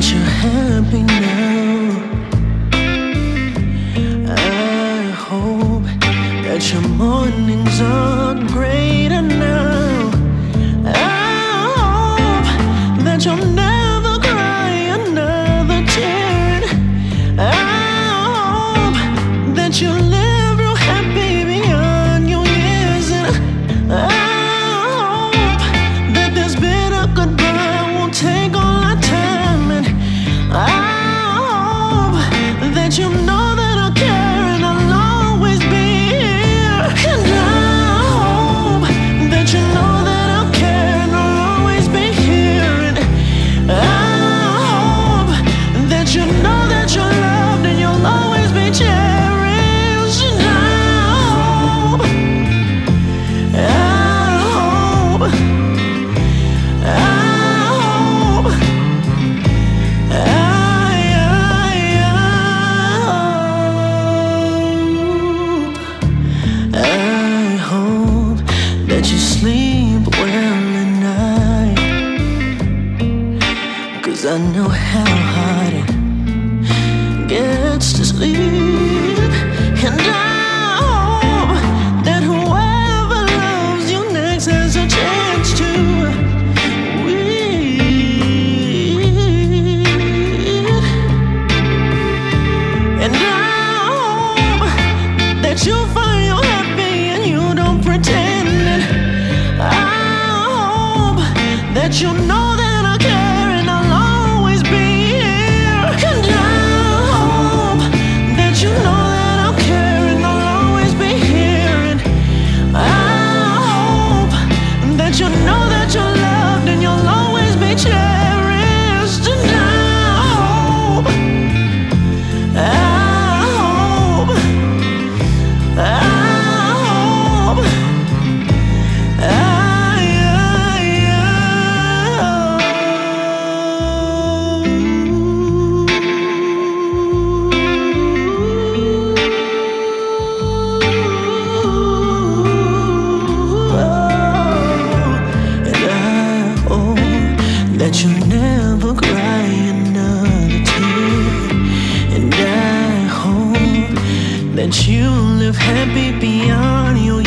that you're happy now. I hope that your mornings are greater now. I hope that you'll never cry another tear. I hope that you live real happy beyond your years. And I hope that this bitter goodbye won't take all our time. And I hope that you know that I'll care and I'll always be here. And I hope that you know that I'll care and I'll always be here. And I hope that you know that you're loved and you'll always be cherished. And I hope, I hope that you sleep well at night, 'cause I know how hard it gets to sleep. And I hope that whoever loves you next has a chance to win. And I hope that you find you're happy and you don't pretend. And I hope that you know that I care and I'll always be here. And I hope that you know that I'll care and I'll always be here. And I hope that you know that you're loved and you'll always be cherished. And I hope, I hope, I hope, that you never cry another tear. And I hope that you live happy beyond your